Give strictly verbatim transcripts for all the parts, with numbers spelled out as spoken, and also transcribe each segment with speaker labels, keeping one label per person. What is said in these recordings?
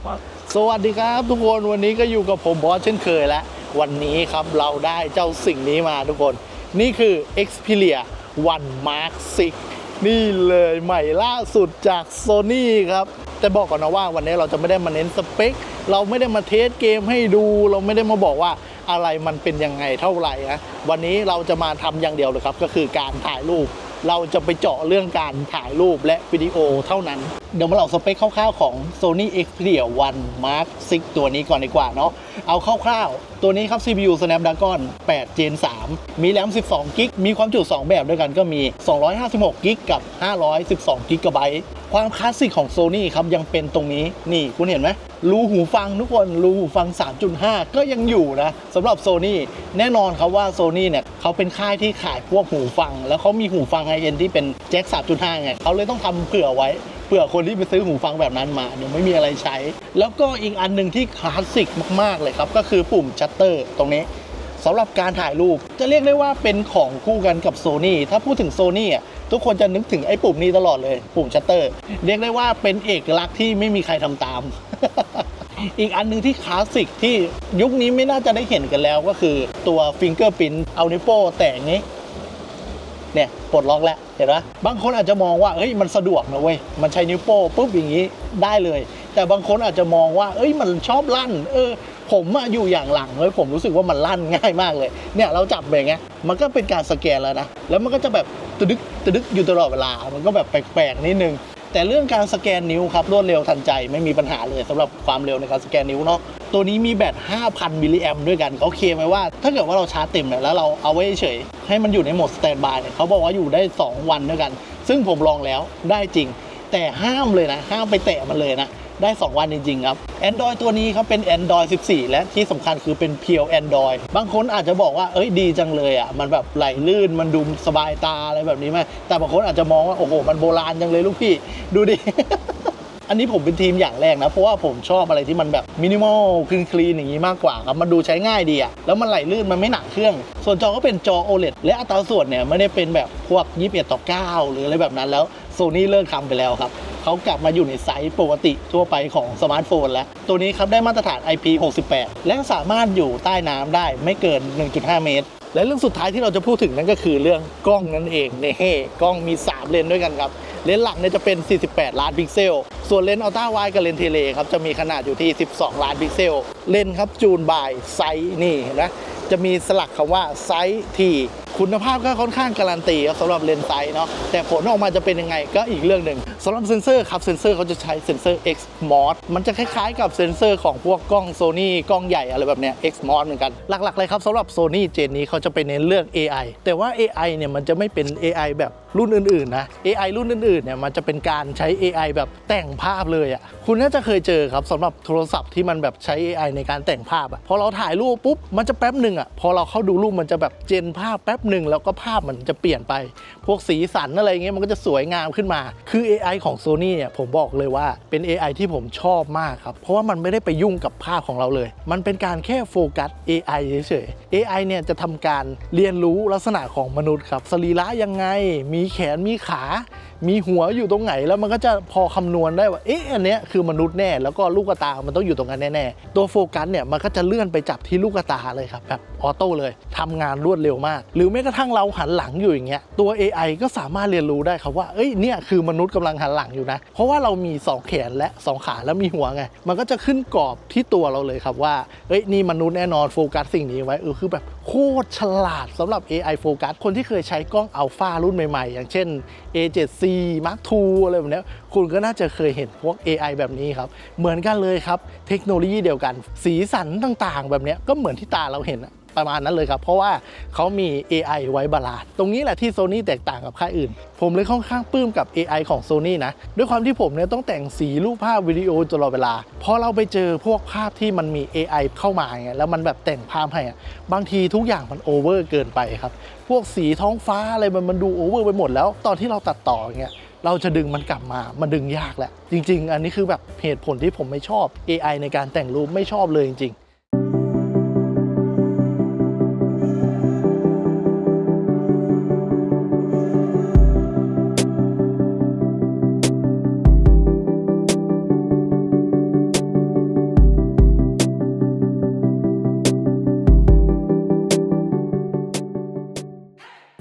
Speaker 1: สวัสดีครับทุกคนวันนี้ก็อยู่กับผมบอสเช่นเคยแล้ววันนี้ครับเราได้เจ้าสิ่งนี้มาทุกคนนี่คือ Xperia One Mark ซิกนี่เลยใหม่ล่าสุดจาก Sony ครับแต่บอกก่อนนะว่าวันนี้เราจะไม่ได้มาเน้นสเปคเราไม่ได้มาเทสเกมให้ดูเราไม่ได้มาบอกว่าอะไรมันเป็นยังไงเท่าไหร่นะวันนี้เราจะมาทำอย่างเดียวเลยครับก็คือการถ่ายรูปเราจะไปเจาะเรื่องการถ่ายรูปและวิดีโอเท่านั้นเดี๋ยวมาเล่าสเปคคร่าวๆของ Sony Xperia One Mark ซิกตัวนี้ก่อนดีกว่าเนาะเอาคร่าวๆตัวนี้ครับ ซี พี ยู Snapdragon แปด Gen สาม มีแรมสิบสองกิกมีความจุสองแบบด้วยกันก็มีสองร้อยห้าสิบหกกิกกับห้าร้อยสิบสองกิกะไบต์ความคลาสสิกของ Sony ครับยังเป็นตรงนี้นี่คุณเห็นไหมรูหูฟังทุกคนรูหูฟัง สามจุดห้า ก็ยังอยู่นะสำหรับ Sony แน่นอนครับว่า Sony เนี่ยเขาเป็นค่ายที่ขายพวกหูฟังแล้วเขามีหูฟังไฮเอ็นที่เป็นแจ็ค สามจุดห้า ไงเขาเลยต้องทำเผื่อไว้เผื่อคนที่ไปซื้อหูฟังแบบนั้นมาเดี๋ยวไม่มีอะไรใช้แล้วก็อีกอันหนึ่งที่คลาสสิกมากๆเลยครับก็คือปุ่มชัตเตอร์ตรงนี้สำหรับการถ่ายรูปจะเรียกได้ว่าเป็นของคู่กันกับ Sony ถ้าพูดถึง Sony อ่ะทุกคนจะนึกถึงไอ้ปุ่มนี้ตลอดเลยปุ่มชัตเตอร์เรียกได้ว่าเป็นเอกลักษณ์ที่ไม่มีใครทำตาม อีกอันนึงที่คลาสสิกที่ยุคนี้ไม่น่าจะได้เห็นกันแล้วก็คือตัวฟิงเกอร์พิ้นเอานิ้วโป้แตะงี้เนี่ยปลดล็อกแล้วเห็นไหมบางคนอาจจะมองว่าเฮ้ยมันสะดวกนะเว้ยมันใช้นิ้วโป้ปุ๊บอย่างนี้ได้เลยแต่บางคนอาจจะมองว่าเอ้ยมันชอบลั่นเออผมอยู่อย่างหลังเลยผมรู้สึกว่ามันลั่นง่ายมากเลยเนี่ยเราจับแบบนี้มันก็เป็นการสแกนแล้วนะแล้วมันก็จะแบบตึดึกตึดึกอยู่ตลอดเวลามันก็แบบแปลกๆนิดนึงแต่เรื่องการสแกนนิ้วครับรวดเร็วทันใจไม่มีปัญหาเลยสำหรับความเร็วในการสแกนนิ้วเนาะตัวนี้มีแบต ห้าพัน มิลลิแอมป์ด้วยกันเขาเคลมไว้ว่าถ้าเกิดว่าเราชาร์จเต็มเนี่ยแล้วเราเอาไว้เฉยให้มันอยู่ในโหมดสแตนด์บายเนี่ยเขาบอกว่าอยู่ได้สองวันด้วยกันซึ่งผมลองแล้วได้จริงแต่ห้ามเลยนะห้ามไปแตะมันเลยนะได้สองวันจริงๆครับ Android ตัวนี้เขาเป็น Android สิบสี่ และที่สำคัญคือเป็น Pure Android บางคนอาจจะบอกว่าเอ้ยดีจังเลยอ่ะมันแบบไหลลื่นมันดูสบายตาอะไรแบบนี้ไหมแต่บางคนอาจจะมองว่าโอ้โหมันโบราณจังเลยลูกพี่ดูดิ อันนี้ผมเป็นทีมอย่างแรกนะเพราะว่าผมชอบอะไรที่มันแบบมินิมอลคลีนคลีนอย่างนี้มากกว่าครับมันดูใช้ง่ายดีอะแล้วมันไหลลื่นมันไม่หนักเครื่องส่วนจอก็เป็นจอ โอ แอล อี ดี และอัตราส่วนเนี่ยไม่ได้เป็นแบบพวกยี่สิบเอ็ดต่อเก้าหรืออะไรแบบนั้นแล้วโซนี่เลิกทำไปแล้วครับเขากลับมาอยู่ในไซส์ปกติทั่วไปของสมาร์ทโฟนแล้วตัวนี้ครับได้มาตรฐาน ไอ พี หกสิบแปด และสามารถอยู่ใต้น้ำได้ไม่เกิน หนึ่งจุดห้า เมตรและเรื่องสุดท้ายที่เราจะพูดถึงนั่นก็คือเรื่องกล้องนั่นเองนี่กล้องมีสามเลนส์ด้วยกันครับเลนส์หลักเนี่ยจะเป็นสี่สิบแปดล้านพิกเซลส่วนเลนส์อัลตร้าไวด์กับเลนส์เทเลครับจะมีขนาดอยู่ที่สิบสองล้านพิกเซลเลนส์ครับจูนบายไซส์นี่เห็นไหมจะมีสลักคำว่าไซส์ทีคุณภาพก็ค่อนข้างการันตีครับสำหรับเลนส์ไซส์เนาะแต่ผลออกมาจะเป็นยังไงก็อีกเรื่องหนึ่งสำหรับเซนเซอร์ครับเซนเซอร์เขาจะใช้เซนเซอร์ X มอด มันจะคล้ายๆกับเซนเซอร์ของพวกกล้อง Sony กล้องใหญ่อะไรแบบเนี้ย X มอด เหมือนกันหลักๆเลยครับสำหรับ Sony เจนนี้เขาจะไปเน้นเรื่อง เอ ไอ แต่ว่า เอ ไอ เนี่ยมันจะไม่เป็น เอ ไอ แบบรุ่นอื่นๆนะ เอ ไอ รุ่นอื่นๆเนี่ยมันจะเป็นการใช้ เอ ไอ แบบแต่งภาพเลยอ่ะคุณน่าจะเคยเจอครับสำหรับโทรศัพท์ที่มันแบบใช้ เอ ไอ ในการแต่งภาพอ่ะพอเราถ่ายรูปปุ๊บมันจะแป๊บหนึ่งอ่ะพอเราเข้าดูรูปมันจะแบบเจนภาพแป๊บหนึ่งแล้วก็ภาพมันจะเปลี่ยนไปพวกสีสันอะไรเงี้ยมันก็จะสวยงามขึ้นมาคือ เอ ไอ ของ Sony เนี่ยผมบอกเลยว่าเป็น เอ ไอ ที่ผมชอบมากครับเพราะว่ามันไม่ได้ไปยุ่งกับภาพของเราเลยมันเป็นการแค่โฟกัส เอ ไอ เฉยๆ เอ ไอ เนี่ยจะทำการเรียนรู้ลักษณะของมนุษย์ครับสรีระยังไงมีแขนมีขามีหัวอยู่ตรงไหนแล้วมันก็จะพอคำนวณได้ว่าเอ๊ะอันเนี้ยคือมนุษย์แน่แล้วก็ลูกตามันต้องอยู่ตรงนั้นแน่ๆตัวโฟกัสเนี่ยมันก็จะเลื่อนไปจับที่ลูกตาเลยครับแบบออโต้เลยทำงานรวดเร็วมากหรือแม้กระทั่งเราหันหลังอยู่อย่างเงี้ยตัว เอ ไอ ก็สามารถเรียนรู้ได้ครับว่าเอ้ยเนี่ยคือมนุษย์กำลังหันหลังอยู่นะเพราะว่าเรามีสองแขนและสองขาแล้วมีหัวไงมันก็จะขึ้นกรอบที่ตัวเราเลยครับว่าเอ้ยนี่มนุษย์แน่นอนโฟกัสสิ่งนี้ไว้เออคือแบบโคตรฉลาดสำหรับ เอ ไอ โฟกัสคนที่เคยใช้กล้องอัลฟารุ่นใหม่ๆอย่างเช่น เอ เซเว่น ซี มาร์ค ทู อะไรแบบนี้คุณก็น่าจะเคยเห็นพวก เอ ไอ แบบนี้ครับเหมือนกันเลยครับเทคโนโลยีเดียวกันสีสันต่างๆแบบนี้ก็เหมือนที่ตาเราเห็นประมาณนั้นเลยครับเพราะว่าเขามี เอ ไอ ไว้บาลานซ์ตรงนี้แหละที่ Sony แตกต่างกับค่ายอื่นผมเลยค่อนข้างปลื้มกับ เอ ไอ ของ Sony นะด้วยความที่ผมเนี่ยต้องแต่งสีรูปภาพวิดีโอตลอดเวลาพอเราไปเจอพวกภาพที่มันมี เอ ไอ เข้ามาไงแล้วมันแบบแต่งภาพให้บางทีทุกอย่างมันโอเวอร์เกินไปครับพวกสีท้องฟ้าอะไรมันมันดูโอเวอร์ไปหมดแล้วตอนที่เราตัดต่ออย่างเงี้ยเราจะดึงมันกลับมามันดึงยากแหละจริงๆอันนี้คือแบบเหตุผลที่ผมไม่ชอบ เอ ไอ ในการแต่งรูปไม่ชอบเลยจริงๆ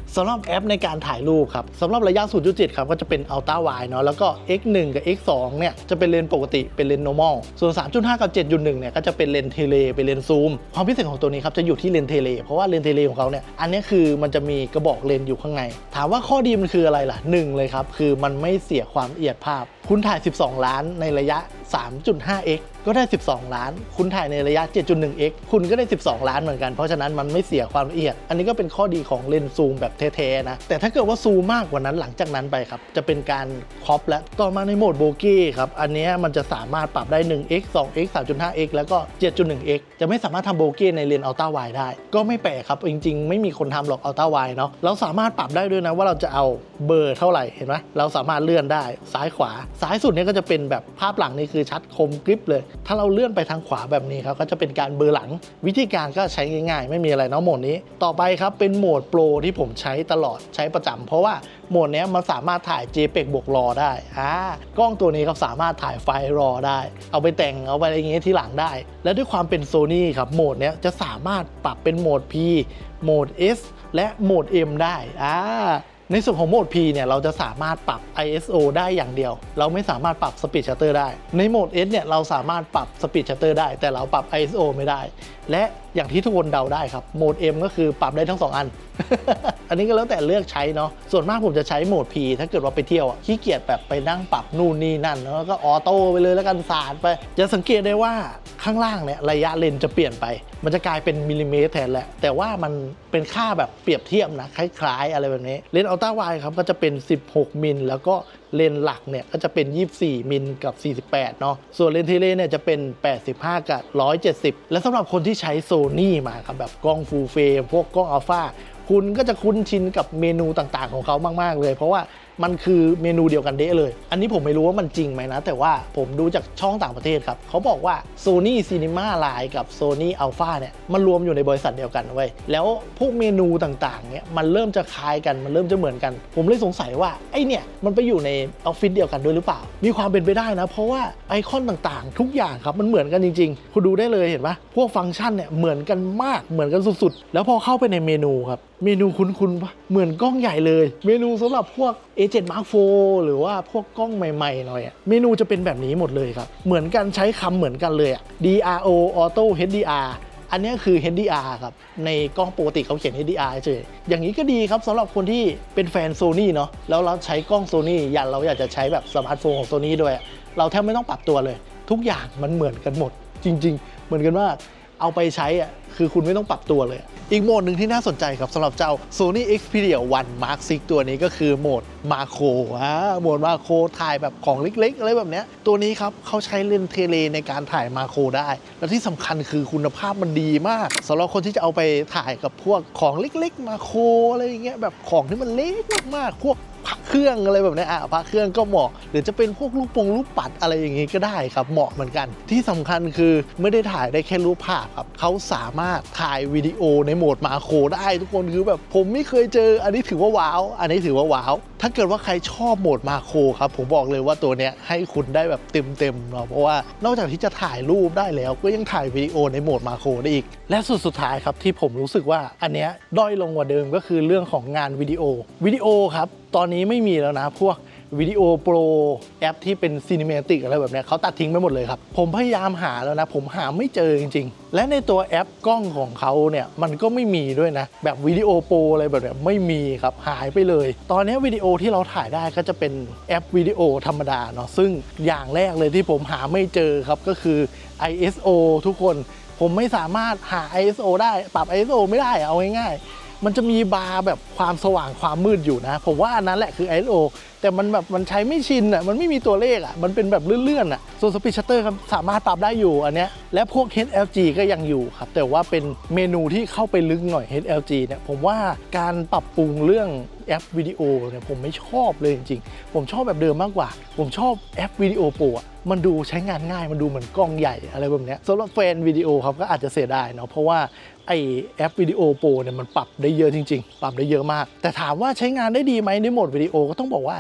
Speaker 1: สำหรับแอปในการถ่ายรูปครับสำหรับระยะ ศูนย์จุดเจ็ด ครับก็จะเป็น Ultra Wide เนาะแล้วก็ เอ็กซ์ หนึ่ง กับ เอ็กซ์ สอง เนี่ยจะเป็นเลนส์ปกติเป็นเลนส์ normal ส่วน สามจุดห้า กับ เจ็ดจุดหนึ่ง เนี่ยก็จะเป็นเลนส์เทเลเป็นเลนส์ซูมความพิเศษของตัวนี้ครับจะอยู่ที่เลนส์เทเลเพราะว่าเลนส์เทเลของเขาเนี่ยอันนี้คือมันจะมีกระบอกเลนส์อยู่ข้างในถามว่าข้อดีมันคืออะไรล่ะหนึ่งเลยครับคือมันไม่เสียความละเอียดภาพคุณถ่ายสิบสองล้านในระยะ สามจุดห้าเอ็กซ์ ก็ได้สิบสองล้านคุณถ่ายในระยะ เจ็ดจุดหนึ่งเอ็กซ์ คุณก็ได้สิบสองล้านเหมือนกันเพราะฉะนั้นมันไม่เสียความละเอียดอันนี้ก็เป็นข้อดีของเลนส์ซูมแบบแท้ๆนะแต่ถ้าเกิดว่าซูมมากกว่านั้นหลังจากนั้นไปครับจะเป็นการครอปและต่อมาในโหมดโบกี้ครับอันนี้มันจะสามารถปรับได้ หนึ่งเอ็กซ์ สองเอ็กซ์ สามจุดห้าเอ็กซ์ แล้วก็ เจ็ดจุดหนึ่งเอ็กซ์ จะไม่สามารถทำโบกี้ในเลนส์อัลตร้าไวด์ได้ก็ไม่แปลกครับจริงๆไม่มีคนทำหรอกอัลตร้าไวด์เนาะเราสามารถปรับได้ด้วยนะว่าเราจะเอาเบอร์เท่าไหร่เห็นไหมเราสามารถเลื่อนได้ซ้ายขวาซ้ายสุดเนี่ยก็จะเป็นแบบภาพหลังนี่คือชัดคมกริบเลยถ้าเราเลื่อนไปทางขวาแบบนี้ครับก็จะเป็นการเบอร์หลังวิธีการก็ใช้ง่ายๆไม่มีอะไรเนาะโหมดนี้ต่อไปครับเป็นโหมดโปรที่ผมใช้ตลอดใช้ประจำเพราะว่าโหมดนี้มันสามารถถ่าย JPEG บวก RAW ได้อ่ากล้องตัวนี้ครับสามารถถ่ายไฟล์ RAW ได้เอาไปแต่งเอาไปอะไรอย่างเงี้ยที่หลังได้และด้วยความเป็น Sony ครับโหมดนี้จะสามารถปรับเป็นโหมด P โหมด S และโหมด M ได้อ่าในส่วนของโหมด P เนี่ยเราจะสามารถปรับ ไอ เอส โอ ได้อย่างเดียวเราไม่สามารถปรับ Speed Shutter ได้ในโหมด S เนี่ยเราสามารถปรับ Speed Shutter ได้แต่เราปรับ ไอ เอส โอ ไม่ได้และอย่างที่ทุกคนเดาได้ครับโหมด M ก็คือปรับได้ทั้งสองอัน อันนี้ก็แล้วแต่เลือกใช้เนาะส่วนมากผมจะใช้โหมด P ถ้าเกิดว่าไปเที่ยวอ่ะขี้เกียจแบบไปนั่งปรับนู่นนี่นั่นแล้วก็ออโต้ไปเลยแล้วกันสาดไปจะสังเกตได้ว่าข้างล่างเนี่ยระยะเลนจะเปลี่ยนไปมันจะกลายเป็นมิลลิเมตรแทนแหละแต่ว่ามันเป็นค่าแบบเปรียบเทียบนะคล้ายๆอะไรแบบนี้เลนส์อัลตร้าไวด์ครับก็จะเป็นสิบหกมิลแล้วก็เลนส์หลักเนี่ยก็จะเป็นยี่สิบสี่มิลกับสี่สิบแปดเนาะส่วนเลนส์เทเลเนี่ยจะเป็นแปดสิบห้ากับหนึ่งร้อยเจ็ดสิบและสำหรับคนที่ใช้ Sony มาครับแบบกล้องฟูลเฟรมพวกกล้องอัลฟาคุณก็จะคุ้นชินกับเมนูต่างๆของเขามากๆเลยเพราะว่ามันคือเมนูเดียวกันเด้เลยอันนี้ผมไม่รู้ว่ามันจริงไหมนะแต่ว่าผมดูจากช่องต่างประเทศครับเขาบอกว่า Sony Cinema Live กับ Sony Alpha เนี่ยมันรวมอยู่ในบริษัทเดียวกันเว้ยแล้วพวกเมนูต่างๆเนี่ยมันเริ่มจะคล้ายกันมันเริ่มจะเหมือนกันผมเลยสงสัยว่าไอเนี่ยมันไปอยู่ในออฟฟิศเดียวกันด้วยหรือเปล่ามีความเป็นไปได้นะเพราะว่าไอคอนต่างๆทุกอย่างครับมันเหมือนกันจริงๆคุณดูได้เลยเห็นปะพวกฟังก์ชันเนี่ยเหมือนกันมากเหมือนกันสุดๆแล้วพอเข้าไปในเมนูครับเมนูคุ้นๆปะเหมือนกล้องใหญ่เลยเมนูสำหรับพวก เอ เซเว่น มาร์ค โฟร์ หรือว่าพวกกล้องใหม่ๆหน่อยอะเมนูจะเป็นแบบนี้หมดเลยครับเหมือนกันใช้คำเหมือนกันเลยอะ ดี อาร์ โอ Auto เอช ดี อาร์ อันนี้คือ เอช ดี อาร์ ครับในกล้องปกติเขาเขียน เอช ดี อาร์ เฉยอย่างนี้ก็ดีครับสำหรับคนที่เป็นแฟน Sony เนาะแล้วเราใช้กล้อง Sony อย่างเราอยากจะใช้แบบสมาร์ทโฟนของ Sony ด้วยเราแทบไม่ต้องปรับตัวเลยทุกอย่างมันเหมือนกันหมดจริงๆเหมือนกันมากเอาไปใช้อ่ะคือคุณไม่ต้องปรับตัวเลยอีกโหมดหนึ่งที่น่าสนใจครับสำหรับเจ้า Sony Xperia วัน Mark ซิกตัวนี้ก็คือโหมดมาโครอ่าโหมดมาโครถ่ายแบบของเล็กๆอะไรแบบเนี้ยตัวนี้ครับเขาใช้เลนส์เทเลในการถ่ายมาโครได้และที่สำคัญคือคุณภาพมันดีมากสำหรับคนที่จะเอาไปถ่ายกับพวกของเล็กๆมาโครอะไรอย่างเงี้ยแบบของที่มันเล็กมากๆพวกพระเครื่องอะไรแบบนี้อ่ะพระเครื่องก็เหมาะหรือจะเป็นพวกลูกปงลูกปัดอะไรอย่างงี้ก็ได้ครับเหมาะเหมือนกันที่สำคัญคือไม่ได้ถ่ายได้แค่รูปภาพครับเขาสามารถถ่ายวิดีโอในโหมดมาโครได้ทุกคนคือแบบผมไม่เคยเจออันนี้ถือว่าว้าวอันนี้ถือว่าว้าวถ้าเกิดว่าใครชอบโหมดมาโครครับผมบอกเลยว่าตัวเนี้ยให้คุณได้แบบเต็มๆเนาะเพราะว่านอกจากที่จะถ่ายรูปได้แล้วก็ยังถ่ายวิดีโอในโหมดมาโครได้อีกและสุดสุดท้ายครับที่ผมรู้สึกว่าอันเนี้ยด้อยลงกว่าเดิมก็คือเรื่องของงานวิดีโอวิดีโอครับตอนนี้ไม่มีแล้วนะพวกวิดีโอโปรแอปที่เป็นซีนิเมติกอะไรแบบนี้เขาตัดทิ้งไปหมดเลยครับผมพยายามหาแล้วนะผมหาไม่เจอจริงๆและในตัวแอปกล้องของเขาเนี่ยมันก็ไม่มีด้วยนะแบบวิดีโอโปรอะไรแบบนี้ไม่มีครับหายไปเลยตอนนี้วิดีโอที่เราถ่ายได้ก็จะเป็นแอปวิดีโอธรรมดาเนาะซึ่งอย่างแรกเลยที่ผมหาไม่เจอครับก็คือ ไอ เอส โอ ทุกคนผมไม่สามารถหา ไอ เอส โอ ได้ปรับ ไอ เอส โอ ไม่ได้เอาง่ายๆมันจะมีบาร์แบบความสว่างความมืดอยู่นะผมว่าอันนั้นแหละคือ ไอ เอส โอ แต่มันแบบมันใช้ไม่ชินอ่ะมันไม่มีตัวเลขอ่ะมันเป็นแบบเลื่อนๆอ่ะส่วนสปีดชัตเตอร์ครับสามารถปรับได้อยู่อันเนี้ยและพวก เอช แอล จี ก็ยังอยู่ครับแต่ว่าเป็นเมนูที่เข้าไปลึกหน่อย เอช แอล จี เนี่ยผมว่าการปรับปรุงเรื่องแอปวิดีโอเนี่ยผมไม่ชอบเลยจริงๆผมชอบแบบเดิมมากกว่าผมชอบแอปวิดีโอโปรอ่ะมันดูใช้งานง่ายมันดูเหมือนกล้องใหญ่อะไรแบบนี้สำหรับแฟนวิดีโอครับก็อาจจะเสียดายเนาะเพราะว่าไอแอปวิดีโอโปรเนี่ยมันปรับได้เยอะจริงๆปรับได้เยอะมากแต่ถามว่าใช้งานได้ดีไหมในโหมดวิดีโอก็ต้องบอกว่า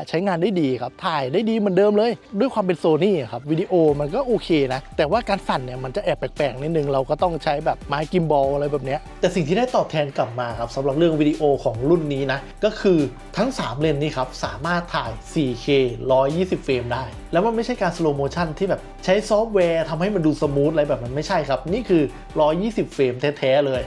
Speaker 1: ใช้งานได้ดีครับถ่ายได้ดีเหมือนเดิมเลยด้วยความเป็นโซนี่ครับวิดีโอมันก็โอเคนะแต่ว่าการสั่นเนี่ยมันจะแอบแปลกๆนิดนึงเราก็ต้องใช้แบบไม้กิมบอลอะไรแบบนี้แต่สิ่งที่ได้ตอบแทนกลับมาครับสำหรับเรื่องวิดีโอของรุ่นนี้นะก็คือทั้งสามเลนส์นี้ครับสามารถถ่าย โฟร์เค หนึ่งร้อยยี่สิบ เฟรมได้แล้วมันไม่ใช่การสโลว์โมชั่นที่แบบใช้ซอฟต์แวร์ทำให้มันดูสมูทอะไรแบบมันไม่ใช่ครับนี่คือหนึ่งร้อยยี่สิบเฟรมแท้ๆเลย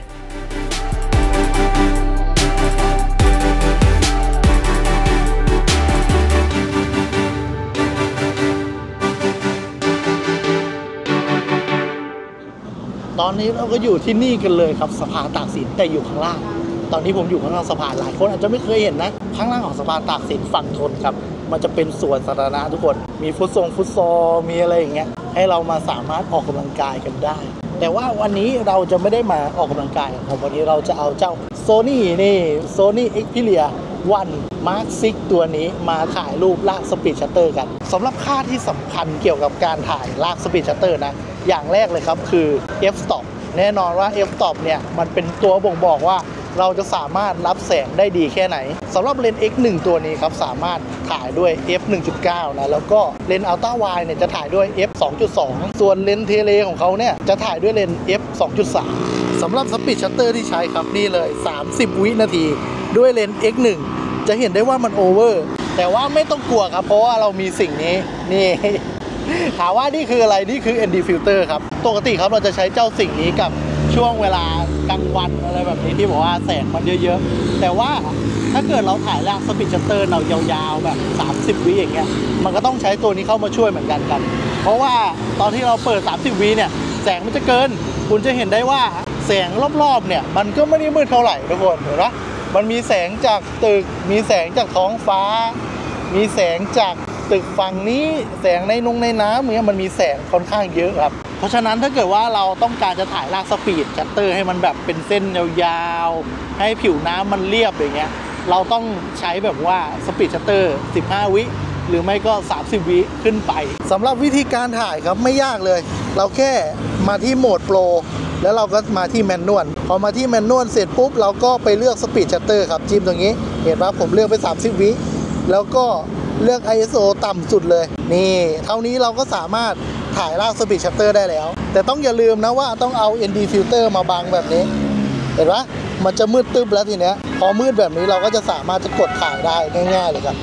Speaker 1: ตอนนี้เราก็อยู่ที่นี่กันเลยครับสะพานตากสินแต่อยู่ข้างล่างตอนนี้ผมอยู่ข้างล่างสะพานหลายคนอาจจะไม่เคยเห็นนะข้างล่างของสะพานตากสินฝั่งทนครับมันจะเป็นสวนสาธารณะทุกคนมีฟุตซงฟุตซอลมีอะไรอย่างเงี้ยให้เรามาสามารถออกกำลังกายกันได้แต่ว่าวันนี้เราจะไม่ได้มาออกกำลังกายของวันนี้เราจะเอาเจ้า Sony นี่ Sony Xperia วัน Mark ซิกตัวนี้มาถ่ายรูปลากสปีดชัตเตอร์กันสำหรับค่าที่สำคัญเกี่ยวกับการถ่ายลากสปีดชัตเตอร์นะอย่างแรกเลยครับคือ f-stop แน่นอนว่า f-stop เนี่ยมันเป็นตัวบ่งบอกว่าเราจะสามารถรับแสงได้ดีแค่ไหนสำหรับเลนส์ เอ็กซ์ หนึ่ง ตัวนี้ครับสามารถถ่ายด้วย เอฟ หนึ่งจุดเก้า นะแล้วก็เลนส์ Ultra Wide เนี่ยจะถ่ายด้วย เอฟ สองจุดสอง ส่วนเลนส์เทเลของเขาเนี่ยจะถ่ายด้วยเลนส์ เอฟ สองจุดสาม สำหรับสปีดชัตเตอร์ที่ใช้ครับนี่เลยสามสิบวินาทีด้วยเลนส์ เอ็กซ์ หนึ่ง จะเห็นได้ว่ามันโอเวอร์แต่ว่าไม่ต้องกลัวครับเพราะว่าเรามีสิ่งนี้นี่ถามว่านี่คืออะไรนี่คือ เอ็น ดี Filter ครับปกติครับเราจะใช้เจ้าสิ่งนี้กับช่วงเวลากลางวันอะไรแบบนี้ที่บอกว่าแสงมันเยอะๆแต่ว่าถ้าเกิดเราถ่ายลากสปีดชัตเตอร์เรายาวๆแบบสามสิบวิอย่างเงี้ยมันก็ต้องใช้ตัวนี้เข้ามาช่วยเหมือนกันกันเพราะว่าตอนที่เราเปิดสามสิบวิเนี่ยแสงมันจะเกินคุณจะเห็นได้ว่าแสงรอบๆเนี่ยมันก็ไม่ได้มืดเท่าไหร่ทุกคนเห็นไหมมันมีแสงจากตึกมีแสงจากท้องฟ้ามีแสงจากตึกฝั่งนี้แสงในนงในน้ำเนี่ยมันมีแสงค่อนข้างเยอะครับเพราะฉะนั้นถ้าเกิดว่าเราต้องการจะถ่ายลากสปีดชัตเตอร์ให้มันแบบเป็นเส้นยาวๆให้ผิวน้ำมันเรียบอย่างเงี้ยเราต้องใช้แบบว่าสปีดชัตเตอร์สิบห้าวิหรือไม่ก็สามสิบวิขึ้นไปสำหรับวิธีการถ่ายครับไม่ยากเลยเราแค่มาที่โหมดโปรแล้วเราก็มาที่แมนนวลพอมาที่แมนนวลเสร็จปุ๊บเราก็ไปเลือกสปีดชัตเตอร์ครับจิ้มตรงนี้เห็นป่ะผมเลือกไปสามสิบวิแล้วก็เลือก ไอ เอส โอ ต่ำสุดเลยนี่เท่านี้เราก็สามารถถ่ายลากสปีดชัตเตอร์ได้แล้วแต่ต้องอย่าลืมนะว่าต้องเอา เอ็น ดี Filter มาบังแบบนี้เห็นปะมันจะมืดตึ๊บแล้วทีเนี้ยพอมืดแบบนี้เราก็จะสามารถจะกดถ่ายได้ง่ายๆเลยครับ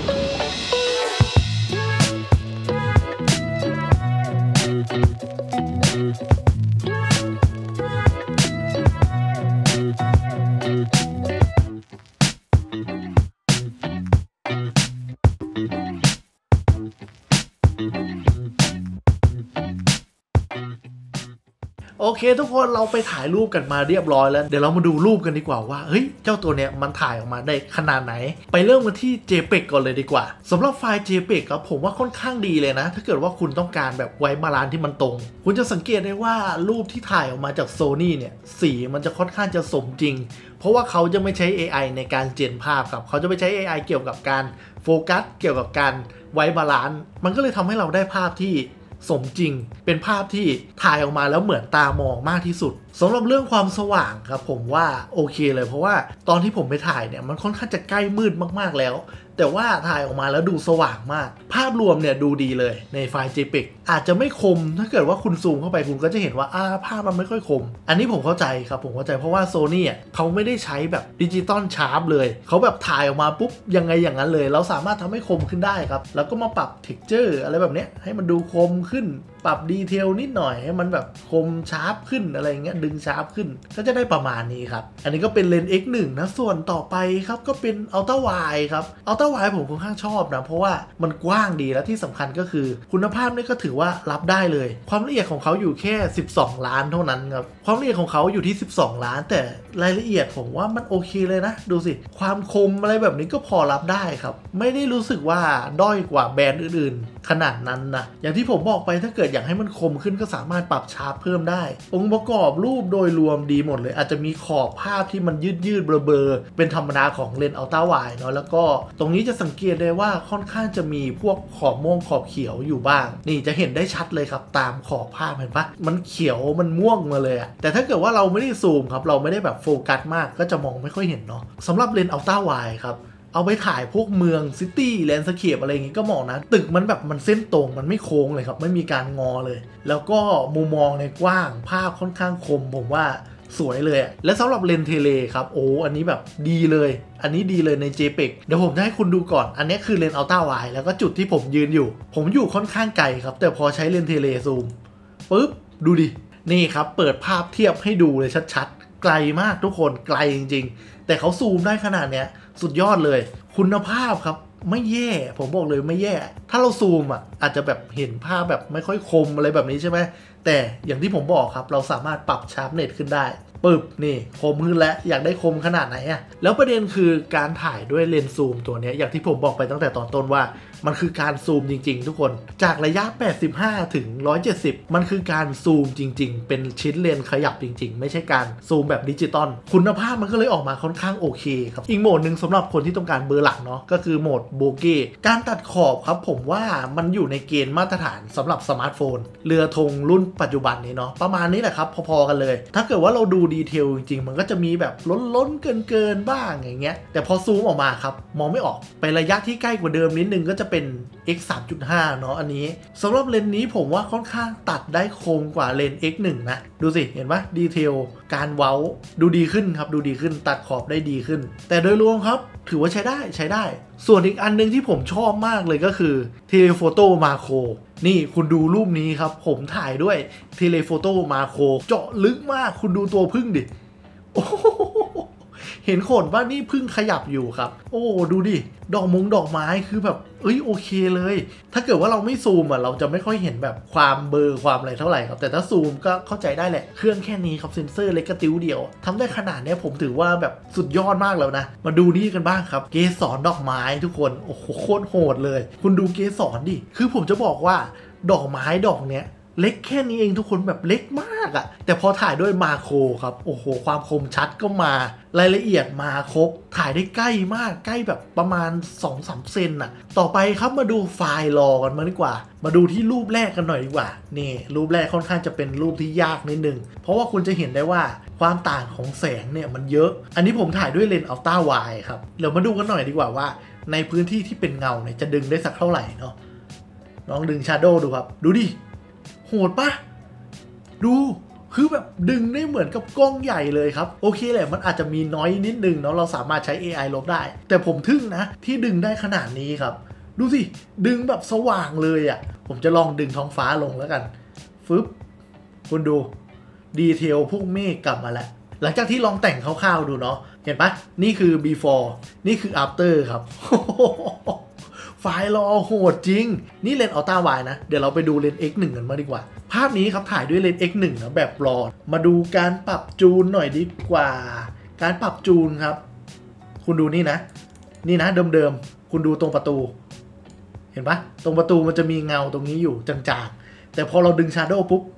Speaker 1: โอเคทุกคนเราไปถ่ายรูปกันมาเรียบร้อยแล้วเดี๋ยวเรามาดูรูปกันดีกว่าว่าเฮ้ยเจ้าตัวเนี้ยมันถ่ายออกมาได้ขนาดไหนไปเริ่มกันที่ เจ พี อี จี ก่อนเลยดีกว่าสำหรับไฟล์ เจ พี อี จี ครับผมว่าค่อนข้างดีเลยนะถ้าเกิดว่าคุณต้องการแบบไว้บาลานซ์ที่มันตรงคุณจะสังเกตได้ว่ารูปที่ถ่ายออกมาจาก Sony เนี่ยสีมันจะค่อนข้างจะสมจริงเพราะว่าเขาจะไม่ใช้ เอ ไอ ในการเจนภาพครับเขาจะไม่ใช้ เอ ไอ เกี่ยวกับการโฟกัสเกี่ยวกับการไว้บาลานซ์มันก็เลยทำให้เราได้ภาพที่สมจริงเป็นภาพที่ถ่ายออกมาแล้วเหมือนตามองมากที่สุดสำหรับเรื่องความสว่างครับผมว่าโอเคเลยเพราะว่าตอนที่ผมไปถ่ายเนี่ยมันค่อนข้างจะใกล้มืดมากๆแล้วแต่ว่าถ่ายออกมาแล้วดูสว่างมากภาพรวมเนี่ยดูดีเลยในไฟล์ เจ พี อี จี อาจจะไม่คมถ้าเกิดว่าคุณซูมเข้าไปคุณก็จะเห็นว่าอ่าภาพมันไม่ค่อยคมอันนี้ผมเข้าใจครับผมเข้าใจเพราะว่า Sony อ่ะเขาไม่ได้ใช้แบบดิจิตอลชาร์ปเลยเขาแบบถ่ายออกมาปุ๊บยังไงอย่างนั้นเลยเราสามารถทำให้คมขึ้นได้ครับแล้วก็มาปรับ texture อะไรแบบเนี้ยให้มันดูคมขึ้นปรับดีเทลนิดหน่อยให้มันแบบคมชาร์ปขึ้นอะไรเงี้ยดึงชาร์ปขึ้นก็จะได้ประมาณนี้ครับอันนี้ก็เป็นเลนส์ เอ็กซ์ หนึ่ง นะส่วนต่อไปครับก็เป็น Ultra Wide ครับ Ultra Wide ผมค่อนข้างชอบนะเพราะว่ามันกว้างดีและที่สำคัญก็คือคุณภาพนี่ก็ถือว่ารับได้เลยความละเอียดของเขาอยู่แค่สิบสองล้านเท่านั้นครับความละเอียดของเขาอยู่ที่สิบสองล้านแต่รายละเอียดผมว่ามันโอเคเลยนะดูสิความคมอะไรแบบนี้ก็พอรับได้ครับไม่ได้รู้สึกว่าด้อยกว่าแบรนด์อื่นๆขนาดนั้นนะอย่างที่ผมบอกไปถ้าเกิดอยากให้มันคมขึ้นก็สามารถปรับชาร์ปเพิ่มได้องค์ประกอบรูปโดยรวมดีหมดเลยอาจจะมีขอบภาพที่มันยืดยืดเบลอๆเป็นธรรมดาของเลนส์ Ultra Wide เนาะแล้วก็ตรงนี้จะสังเกตได้ว่าค่อนข้างจะมีพวกขอบม่วงขอบเขียวอยู่บ้างนี่จะเห็นได้ชัดเลยครับตามขอบภาพเห็นปะมันเขียวมันม่วงมาเลยอะแต่ถ้าเกิดว่าเราไม่ได้ซูมครับเราไม่ได้แบบโฟกัสมากก็จะมองไม่ค่อยเห็นเนาะสำหรับเลนส์ Ultra Wide ครับเอาไปถ่ายพวกเมืองซิตี้แลนด์สเคปอะไรอย่างงี้ก็เหมาะนะตึกมันแบบมันเส้นตรงมันไม่โค้งเลยครับไม่มีการงอเลยแล้วก็มุมมองในกว้างภาพค่อนข้างคมผมว่าสวยเลยและสำหรับเลนส์เทเลครับโอ้อันนี้แบบดีเลยอันนี้ดีเลยใน เจ พี อี จี เดี๋ยวผมจะให้คุณดูก่อนอันนี้คือเลนส์อัลตร้าไวด์แล้วก็จุดที่ผมยืนอยู่ผมอยู่ค่อนข้างไกลครับแต่พอใช้เลนส์เทเลซูมปุ๊บดูดินี่ครับเปิดภาพเทียบให้ดูเลยชัดๆไกลมากทุกคนไกลจริงๆแต่เขาซูมได้ขนาดเนี้ยสุดยอดเลยคุณภาพครับไม่แย่ผมบอกเลยไม่แย่ถ้าเราซูมอ่ะอาจจะแบบเห็นภาพแบบไม่ค่อยคมอะไรแบบนี้ใช่ไหมแต่อย่างที่ผมบอกครับเราสามารถปรับชาร์ปเน็ตขึ้นได้ปึ๊บนี่คมขึ้นแล้วอยากได้คมขนาดไหนอ่ะแล้วประเด็นคือการถ่ายด้วยเลนส์ซูมตัวนี้อย่างที่ผมบอกไปตั้งแต่ตอนต้นว่ามันคือการซูมจริงๆทุกคนจากระยะแปดสิบห้าถึงหนึ่งร้อยเจ็ดสิบมันคือการซูมจริงๆเป็นชิ้นเลนขยับจริงๆไม่ใช่การซูมแบบดิจิตอลคุณภาพมันก็เลยออกมาค่อนข้างโอเคครับอีกโหมดหนึ่งสำหรับคนที่ต้องการเบอร์หลักเนาะก็คือโหมดโบเก้การตัดขอบครับผมว่ามันอยู่ในเกณฑ์มาตรฐานสำหรับสมาร์ทโฟนเรือธงรุ่นปัจจุบันนี้เนาะประมาณนี้แหละครับพอๆกันเลยถ้าเกิดว่าเราดูดีเทลจริงๆมันก็จะมีแบบล้นๆเกินๆบ้างอย่างเงี้ยแต่พอซูมออกมาครับมองไม่ออกไประยะที่ใกล้กว่าเดิมนิดนึงก็จะเป็น เอ็กซ์ สามจุดห้า เนาะอันนี้สำหรับเลนส์นี้ผมว่าค่อนข้างตัดได้คมกว่าเลนส์ เอ็กซ์ หนึ่ง นะดูสิเห็นปะดีเทลการเว้าดูดีขึ้นครับดูดีขึ้นตัดขอบได้ดีขึ้นแต่โดยรวมครับถือว่าใช้ได้ใช้ได้ส่วนอีกอันนึงที่ผมชอบมากเลยก็คือเทเลโฟโต้มาโครนี่คุณดูรูปนี้ครับผมถ่ายด้วยเทเลโฟโต้มาโครเจาะลึกมากคุณดูตัวพึ่งดิโอ้เห็นขนว่านี่พึ่งขยับอยู่ครับโอ้ดูดิดอกมงดอกไม้คือแบบเอ้ยโอเคเลยถ้าเกิดว่าเราไม่ซูมอ่ะเราจะไม่ค่อยเห็นแบบความเบลอความอะไรเท่าไหร่ครับแต่ถ้าซูมก็เข้าใจได้แหละเครื่องแค่นี้ครับเซ็นเซอร์เล็กกระติ้วเดียวทำได้ขนาดนี้ผมถือว่าแบบสุดยอดมากแล้วนะมาดูนี่กันบ้างครับเกสรดอกไม้ทุกคนโอ้โหโคตรโหดเลยคุณดูเกสรดิคือผมจะบอกว่าดอกไม้ดอกเนี้ยเล็กแค่นี้เองทุกคนแบบเล็กมากอะแต่พอถ่ายด้วยมาโครครับโอ้โหความคมชัดก็มารายละเอียดมาครบถ่ายได้ใกล้มากใกล้แบบประมาณ สองถึงสาม เซนอะต่อไปครับมาดูไฟล์รอกันมาดีกว่ามาดูที่รูปแรกกันหน่อยดีกว่านี่รูปแรกค่อนข้างจะเป็นรูปที่ยากนิดนึงเพราะว่าคุณจะเห็นได้ว่าความต่างของแสงเนี่ยมันเยอะอันนี้ผมถ่ายด้วยเลนส์อัลตร้าไวด์ครับเดี๋ยวมาดูกันหน่อยดีกว่าว่าในพื้นที่ที่เป็นเงาเนี่ยจะดึงได้สักเท่าไหร่เนาะลองดึงชาโดว์ดูครับดูดิโหดปะดูคือแบบดึงได้เหมือนกับกล้องใหญ่เลยครับโอเคแหละมันอาจจะมีน้อยนิดนึงเนาะเราสามารถใช้ เอ ไอ ลบได้แต่ผมทึ่งนะที่ดึงได้ขนาดนี้ครับดูสิดึงแบบสว่างเลยอะ่ะผมจะลองดึงท้องฟ้าลงแล้วกันฟึบคุณดูดีเทลพวกเมฆกลับมาแล้วหลังจากที่ลองแต่งคร่าวๆดูเนาะเห็นปะนี่คือ before นี่คือ after ครับไฟล์รอโหดจริงนี่เลนส์อัลตร้าไวด์นะเดี๋ยวเราไปดูเลนส์ เอ็กซ์ หนึ่ง กันมาดีกว่าภาพนี้ครับถ่ายด้วยเลนส์ เอ็กซ์ หนึ่ง นะแบบรอมาดูการปรับจูนหน่อยดีกว่าการปรับจูนครับคุณดูนี่นะนี่นะเดิมๆคุณดูตรงประตูเห็นปะตรงประตูมันจะมีเงาตรงนี้อยู่จางๆแต่พอเราดึงชาโดว์ปุ๊บ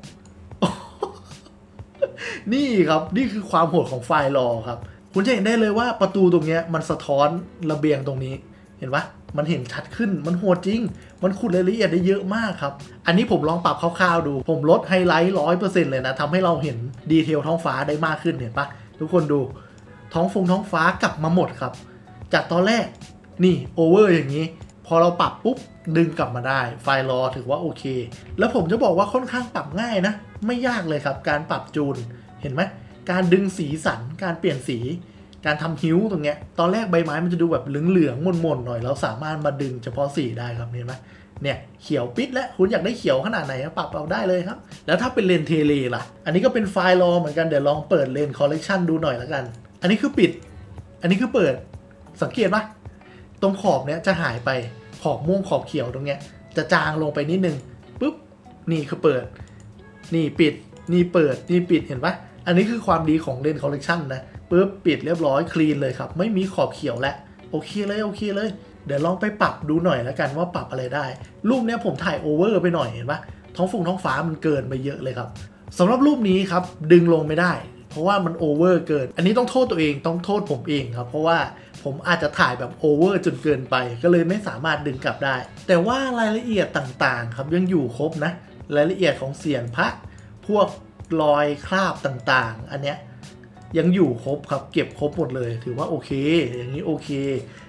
Speaker 1: นี่ครับนี่คือความโหดของไฟล์รอครับคุณจะเห็นได้เลยว่าประตูตรงนี้มันสะท้อนระเบียงตรงนี้เห็นปะมันเห็นชัดขึ้นมันโหดจริงมันขุดรายละเอียดได้เยอะมากครับอันนี้ผมลองปรับคร่าวๆดูผมลดไฮไลท์ ร้อยเปอร์เซ็นต์ เลยนะทำให้เราเห็นดีเทลท้องฟ้าได้มากขึ้นเห็นปะทุกคนดูท้องฟงท้องฟ้ากลับมาหมดครับจากตอนแรกนี่โอเวอร์อย่างนี้พอเราปรับปุ๊บดึงกลับมาได้ไฟล์รอถือว่าโอเคแล้วผมจะบอกว่าค่อนข้างปรับง่ายนะไม่ยากเลยครับการปรับจูนเห็นไหมการดึงสีสันการเปลี่ยนสีการทำฮิ้วตรงเนี้ยตอนแรกใบไม้มันจะดูแบบเหลืองๆม่นๆหน่อยเราสามารถมาดึงเฉพาะสีได้ครับเห็นไหมเนี่ยเขียวปิดและคุณอยากได้เขียวขนาดไหนปรับเอาได้เลยครับแล้วถ้าเป็นเลนเทเลล่ะอันนี้ก็เป็นไฟล์รอเหมือนกันเดี๋ยวลองเปิดเลนคอลเลกชันดูหน่อยแล้วกันอันนี้คือปิดอันนี้คือเปิดสังเกตปะตรงขอบเนี้ยจะหายไปขอบม่วงขอบเขียวตรงเนี้ยจะจางลงไปนิดนึงปุ๊บนี่คือเปิดนี่ปิดนี่เปิดนี่ปิดเห็นปะอันนี้คือความดีของเลนคอลเลกชันนะปุ๊บปิดเรียบร้อยคลีนเลยครับไม่มีขอบเขียวแล้วโอเคเลยโอเคเลยเดี๋ยวลองไปปรับดูหน่อยแล้วกันว่าปรับอะไรได้รูปเนี้ยผมถ่ายโอเวอร์ไปหน่อยเห็นปะท้องฟงท้องฟ้ามันเกินไปเยอะเลยครับสำหรับรูปนี้ครับดึงลงไม่ได้เพราะว่ามันโอเวอร์เกินอันนี้ต้องโทษตัวเองต้องโทษผมเองครับเพราะว่าผมอาจจะถ่ายแบบโอเวอร์จนเกินไปก็เลยไม่สามารถดึงกลับได้แต่ว่ารายละเอียดต่างๆครับยังอยู่ครบนะรายละเอียดของเสียงพระพวกรอยคราบต่างๆอันเนี้ยยังอยู่ครบครับเก็บครบหมดเลยถือว่าโอเคอย่างนี้โอเค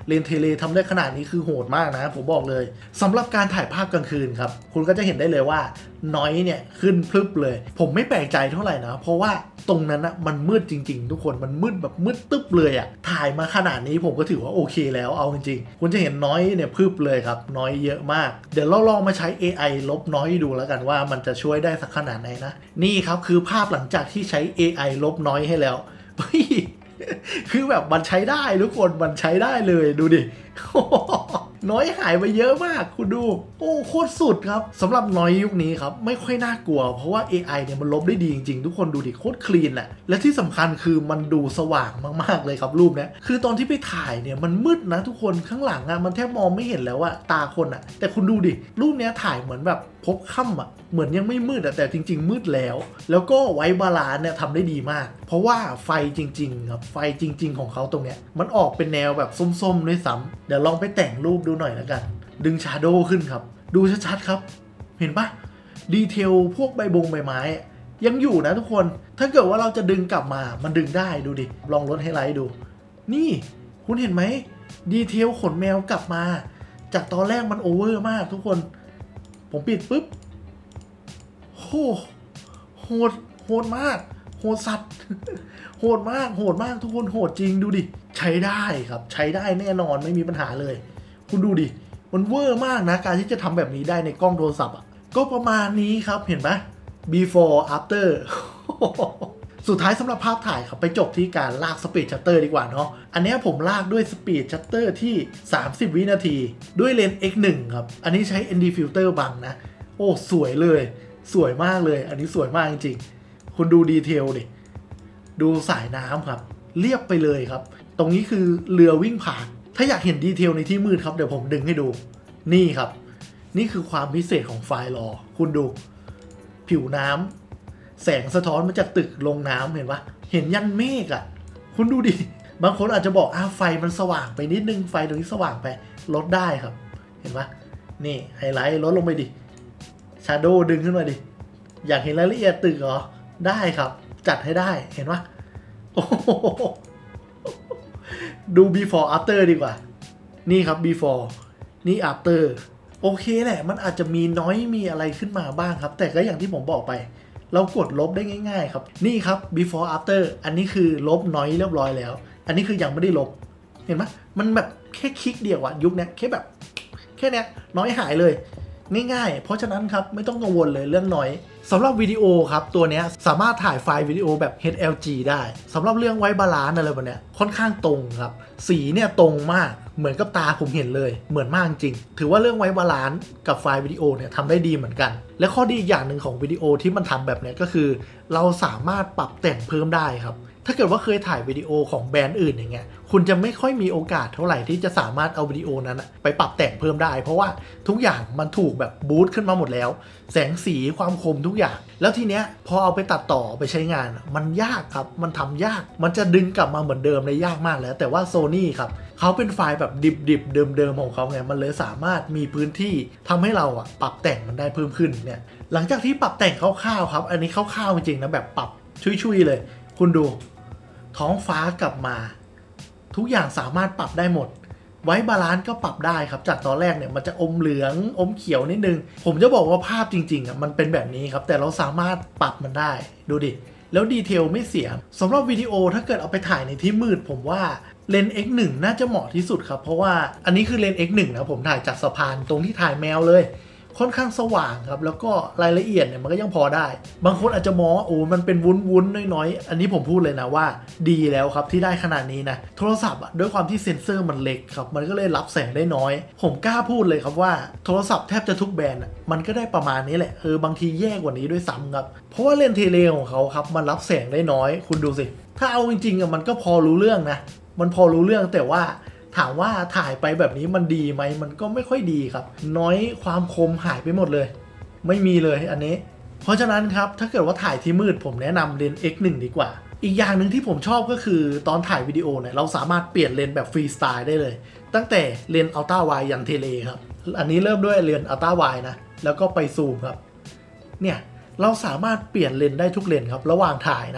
Speaker 1: เลนส์เทเลทำได้ขนาดนี้คือโหดมากนะผมบอกเลยสำหรับการถ่ายภาพกลางคืนครับคุณก็จะเห็นได้เลยว่าน้อยเนี่ยขึ้นพลึบเลยผมไม่แปลกใจเท่าไหร่นะเพราะว่าตรงนั้นนะมันมืดจริงๆทุกคนมันมืดแบบมืดตึ๊บเลยอะถ่ายมาขนาดนี้ผมก็ถือว่าโอเคแล้วเอาจริงๆคุณจะเห็นน้อยเนี่ยพลึบเลยครับน้อยเยอะมากเดี๋ยวเราลองมาใช้ เอ ไอ ลบน้อยดูแล้วกันว่ามันจะช่วยได้สักขนาดไหนนะนี่ครับคือภาพหลังจากที่ใช้ เอ ไอ ลบน้อยให้แล้วคือแบบมันใช้ได้ทุกคนมันใช้ได้เลยดูดิน้อยหายไปเยอะมากคุณดูโอ้โคตรสุดครับสำหรับน้อยยุคนี้ครับไม่ค่อยน่ากลัวเพราะว่า เอ ไอ เนี่ยมันลบได้ดีจริงๆทุกคนดูดิโคตรคลีนแหละและที่สำคัญคือมันดูสว่างมากๆเลยครับรูปนี้คือตอนที่ไปถ่ายเนี่ยมันมืดนะทุกคนข้างหลังอะมันแทบมองไม่เห็นแล้วอะตาคนอะแต่คุณดูดิรูปนี้ถ่ายเหมือนแบบพบค่ำอะเหมือนยังไม่มืดอะแต่จริงๆมืดแล้วแล้วก็ไว้บาลานซ์เนี่ยทำได้ดีมากเพราะว่าไฟจริงๆครับไฟจริงๆของเขาตรงเนี้ยมันออกเป็นแนวแบบส้มๆด้วยซ้ำเดี๋ยวลองไปแต่งรูปดูหน่อยแล้วกันดึงชาโดว์ขึ้นครับดูชัดๆครับเห็นปะดีเทลพวกใบบงใบไม้ยังอยู่นะทุกคนถ้าเกิดว่าเราจะดึงกลับมามันดึงได้ดูดิลองลดให้ไลท์ดูนี่คุณเห็นไหมดีเทลขนแมวกลับมาจากตอนแรกมันโอเวอร์มากทุกคนผมปิดปุ๊บโหโหดโหดมากโหดสัตว์โหดมากโหดมากทุกคนโหดจริงดูดิใช้ได้ครับใช้ได้แน่นอนไม่มีปัญหาเลยคุณดูดิมันเวอร์มากนะการที่จะทำแบบนี้ได้ในกล้องโทรศัพท์อ่ะก็ประมาณนี้ครับเห็นไหม before after สุดท้ายสำหรับภาพถ่ายครับไปจบที่การลากสปีดชัตเตอร์ดีกว่าเนาะอันนี้ผมลากด้วยสปีดชัตเตอร์ที่สามสิบวินาทีด้วยเลนส์ เอ็กซ์ หนึ่ง ครับอันนี้ใช้ เอ็น ดี filter บังนะโอ้สวยเลยสวยมากเลยอันนี้สวยมากจริงๆคุณดูดีเทลดิดูสายน้ำครับเรียบไปเลยครับตรงนี้คือเรือวิ่งผ่านถ้าอยากเห็นดีเทลในที่มืดครับเดี๋ยวผมดึงให้ดูนี่ครับนี่คือความพิเศษของไฟล์รอคุณดูผิวน้ำแสงสะท้อนมาจากตึกลงน้ำเห็นปะเห็นยันเมฆอ่ะคุณดูดิบางคนอาจจะบอกอ้าวไฟมันสว่างไปนิดนึงไฟตรงนี้สว่างไปลดได้ครับเห็นปะนี่ไฮไลท์ลดลงไปดิชาโดว์ดึงขึ้นมาดิอยากเห็นรายละเอียดตึกเหรอได้ครับจัดให้ได้เห็นปะโอ้ดู before after ดีกว่านี่ครับ before นี่ after โอเคแหละมันอาจจะมีน้อยมีอะไรขึ้นมาบ้างครับแต่ก็อย่างที่ผมบอกไปเรากดลบได้ง่ายๆครับนี่ครับ before after อันนี้คือลบน้อยเรียบร้อยแล้วอันนี้คือยังไม่ได้ลบเห็นไหมมันแบบแค่คลิกเดียวอะยุคนี้แค่แบบแค่เนี้ยน้อยหายเลยง่ายๆเพราะฉะนั้นครับไม่ต้องกังวลเลยเรื่องน้อยสำหรับวิดีโอครับตัวนี้สามารถถ่ายไฟล์วิดีโอแบบ เอช แอล จี ได้สำหรับเรื่องไว้บาลานซ์อะไรแบบเนี้ยค่อนข้างตรงครับสีเนี่ยตรงมากเหมือนกับตาผมเห็นเลยเหมือนมากจริงถือว่าเรื่องไว้บาลานซ์กับไฟล์วิดีโอเนี่ยทำได้ดีเหมือนกันและข้อดีอีกอย่างหนึ่งของวิดีโอที่มันทำแบบนี้ก็คือเราสามารถปรับแต่งเพิ่มได้ครับถ้าเกิดว่าเคยถ่ายวิดีโอของแบรนด์อื่นอย่างเงี้ยคุณจะไม่ค่อยมีโอกาสเท่าไหร่ที่จะสามารถเอาวิดีโอนั้นไปปรับแต่งเพิ่มได้เพราะว่าทุกอย่างมันถูกแบบบูสต์ขึ้นมาหมดแล้วแสงสีความคมทุกอย่างแล้วทีเนี้ยพอเอาไปตัดต่อไปใช้งานมันยากครับมันทำยากมันจะดึงกลับมาเหมือนเดิมเลยยากมากแล้วแต่ว่า Sony ครับเขาเป็นไฟล์แบบดิบๆเดิมๆของเขาไงมันเลยสามารถมีพื้นที่ทำให้เราอ่ะปรับแต่งมันได้เพิ่มขึ้นเนี่ยหลังจากที่ปรับแต่งคร่าวๆครับอันนี้คร่าวๆจริงๆนะแบบปรับชุยๆเลยคุณดูท้องฟ้ากลับมาทุกอย่างสามารถปรับได้หมดไว้บาลานซ์ก็ปรับได้ครับจากตอนแรกเนี่ยมันจะอมเหลืองอมเขียวนิดนึงผมจะบอกว่าภาพจริงๆอ่ะมันเป็นแบบนี้ครับแต่เราสามารถปรับมันได้ดูดิแล้วดีเทลไม่เสียสำหรับวิดีโอถ้าเกิดเอาไปถ่ายในที่มืดผมว่าเลนส์ เอ็กซ์ หนึ่ง น่าจะเหมาะที่สุดครับเพราะว่าอันนี้คือเลนส์ เอ็กซ์ หนึ่ง นะผมถ่ายจากสะพานตรงที่ถ่ายแมวเลยค่อนข้างสว่างครับแล้วก็รายละเอียดเนี่ยมันก็ยังพอได้บางคนอาจจะมองว่าโอ้มันเป็นวุ้นๆน้อยๆอันนี้ผมพูดเลยนะว่าดีแล้วครับที่ได้ขนาดนี้นะโทรศัพท์อ่ะด้วยความที่เซ็นเซอร์มันเล็กครับมันก็เลยรับแสงได้น้อยผมกล้าพูดเลยครับว่าโทรศัพท์แทบจะทุกแบรนด์อ่ะมันก็ได้ประมาณนี้แหละเออบางทีแย่กว่านี้ด้วยซ้ำครับเพราะว่าเลนส์เทเลของเขาครับมันรับแสงได้น้อยคุณดูสิถ้าเอาจริงๆอ่ะมันก็พอรู้เรื่องนะมันพอรู้เรื่องแต่ว่าถามว่าถ่ายไปแบบนี้มันดีไหมมันก็ไม่ค่อยดีครับน้อยความคมหายไปหมดเลยไม่มีเลยอันนี้เพราะฉะนั้นครับถ้าเกิดว่าถ่ายที่มืดผมแนะนำเลนส์ เอ็กซ์ หนึ่ง ดีกว่าอีกอย่างหนึ่งที่ผมชอบก็คือตอนถ่ายวิดีโอเนี่ยเราสามารถเปลี่ยนเลนส์แบบฟรีสไตล์ได้เลยตั้งแต่เลนส์อัลตร้าไวด์ยันเทเลครับอันนี้เริ่มด้วยเลนส์อัลตร้าไวด์นะแล้วก็ไปซูมครับเนี่ยเราสามารถเปลี่ยนเลนส์ได้ทุกเลนส์ครับระหว่างถ่ายนะ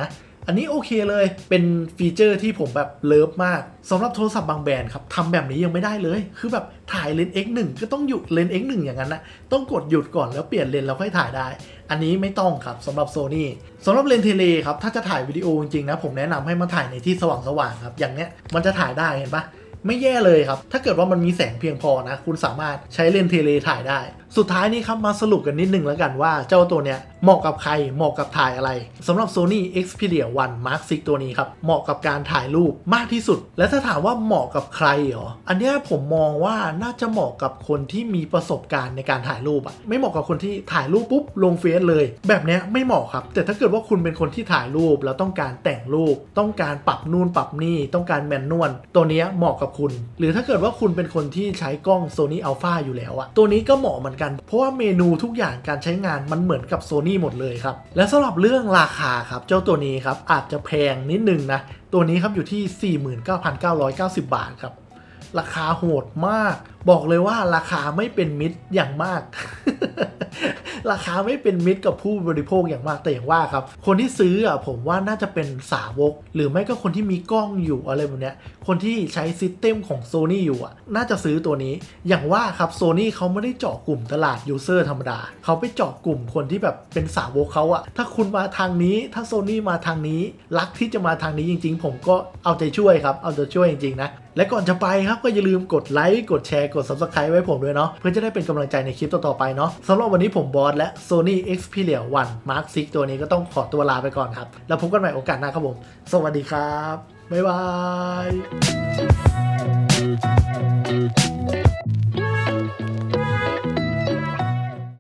Speaker 1: อันนี้โอเคเลยเป็นฟีเจอร์ที่ผมแบบเลิฟมากสำหรับโทรศัพท์บางแบรนด์ครับทำแบบนี้ยังไม่ได้เลยคือแบบถ่ายเลนส์ เอ็กซ์ หนึ่ง ก็ต้องหยุดเลนส์ เอ็กซ์ หนึ่ง อย่างนั้นนะต้องกดหยุดก่อนแล้วเปลี่ยนเลนส์แล้วค่อยถ่ายได้อันนี้ไม่ต้องครับสำหรับ Sony สำหรับเลนส์เทเลครับถ้าจะถ่ายวิดีโอจริงๆนะผมแนะนำให้มาถ่ายในที่สว่างๆครับอย่างเนี้ยมันจะถ่ายได้เห็นปะไม่แย่เลยครับถ้าเกิดว่ามันมีแสงเพียงพอนะคุณสามารถใช้เลนส์เทเลถ่ายได้สุดท้ายนี้ครับมาสรุปกันนิดนึงแล้วกันว่าเจ้าตัวเนี้ยเหมาะกับใครเหมาะกับถ่ายอะไรสำหรับ Sony Xperia วัน Mark ซิกตัวนี้ครับเหมาะกับการถ่ายรูปมากที่สุดและถ้าถามว่าเหมาะกับใครเหรออันนี้ผมมองว่าน่าจะเหมาะกับคนที่มีประสบการณ์ในการถ่ายรูปอะไม่เหมาะกับคนที่ถ่ายรูปปุ๊บลงเฟซเลยแบบเนี้ยไม่เหมาะครับแต่ถ้าเกิดว่าคุณเป็นคนที่ถ่ายรูปแล้วต้องการแต่งรูปต้องการปรับนู่นปรับนี่ต้องการแมนนวลตัวนี้เหมาะกับคุณหรือถ้าเกิดว่าคุณเป็นคนที่ใช้กล้อง Sony Alpha อยู่แล้วอะตัวนี้ก็เหมาะเหมือนกันเพราะว่าเมนูทุกอย่างการใช้งานมันเหมือนกับ Sony หมดเลยครับและสำหรับเรื่องราคาครับเจ้าตัวนี้ครับอาจจะแพงนิดนึงนะตัวนี้ครับอยู่ที่ สี่หมื่นเก้าพันเก้าร้อยเก้าสิบ บาทครับราคาโหดมากบอกเลยว่าราคาไม่เป็นมิตรอย่างมาก ราคาไม่เป็นมิตรกับผู้บริโภคอย่างมากแต่อย่างว่าครับคนที่ซื้ออ่ะผมว่าน่าจะเป็นสาวกหรือไม่ก็คนที่มีกล้องอยู่อะไรแบบเนี้ยคนที่ใช้ซิสเต็มของ Sony อยู่อ่ะน่าจะซื้อตัวนี้อย่างว่าครับ Sony เขาไม่ได้เจาะกลุ่มตลาดยูเซอร์ธรรมดาเขาไปเจาะกลุ่มคนที่แบบเป็นสาวกเขาอ่ะถ้าคุณมาทางนี้ถ้า Sony มาทางนี้รักที่จะมาทางนี้จริงๆผมก็เอาใจช่วยครับเอาใจช่วยจริงๆนะและก่อนจะไปครับก็อย่าลืมกดไลค์กดแชร์กด Subscribe ไว้ผมด้วยเนาะเพื่อจะได้เป็นกำลังใจในคลิปต่อๆไปเนาะสำหรับวันนี้ผมบอสและ Sony Xperia วัน Mark ซิกตัวนี้ก็ต้องขอตัวลาไปก่อนครับแล้วพบกันใหม่โอกาสหน้าครับผมสวัสดีครับบ๊ายบาย